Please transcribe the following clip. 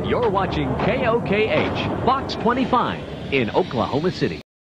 You're watching KOKH, Fox 25 in Oklahoma City.